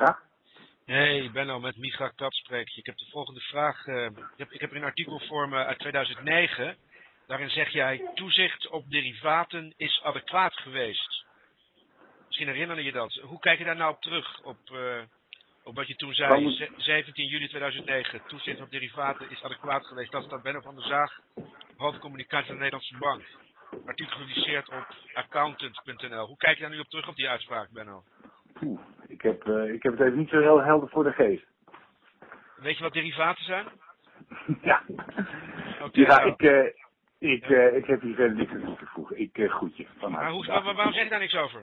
vraag? Hey Benno, met Micha Kat spreek je. Ik heb de volgende vraag. Ik heb er een artikel voor me uit 2009. Daarin zeg jij, toezicht op derivaten is adequaat geweest. Misschien herinner je dat. Hoe kijk je daar nou op terug? Op wat je toen zei, 17 juli 2009. Toezicht op derivaten is adequaat geweest. Dat staat Benno van der Zaag, hoofdcommunicatie van de Nederlandse Bank. Artikel gepubliceerd op accountant.nl. Hoe kijk je daar nu op terug op die uitspraak, Benno? Ik heb het even niet zo heel helder voor de geest. Weet je wat derivaten zijn? Ja. Okay, ja, nou. ik heb hier verder niks aan toe te voegen. Ik groet je van harte. Maar waarom zeg je daar niks over?